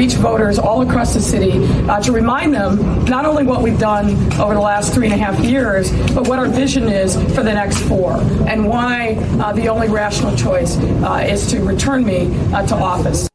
reach voters all across the city to remind them not only what we've done over the last 3.5 years, but what our vision is for the next 4, and why the only rational choice is to return me to office.